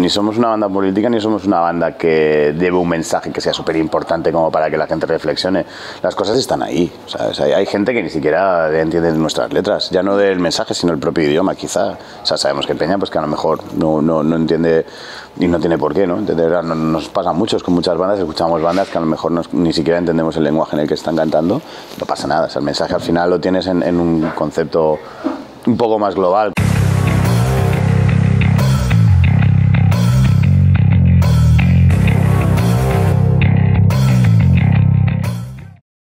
ni somos una banda política ni somos una banda que lleve un mensaje que sea súper importante como para que la gente reflexione. Las cosas están ahí, ¿sabes? Hay gente que ni siquiera entiende nuestras letras, ya no del mensaje, sino el propio idioma, quizá. O sea, sabemos que Peña, pues que a lo mejor no entiende y no tiene por qué, ¿no? Nos pasa mucho con muchas bandas, escuchamos bandas que a lo mejor ni siquiera entendemos el lenguaje en el que están cantando, no pasa nada. O sea, el mensaje al final lo tienes en un concepto un poco más global.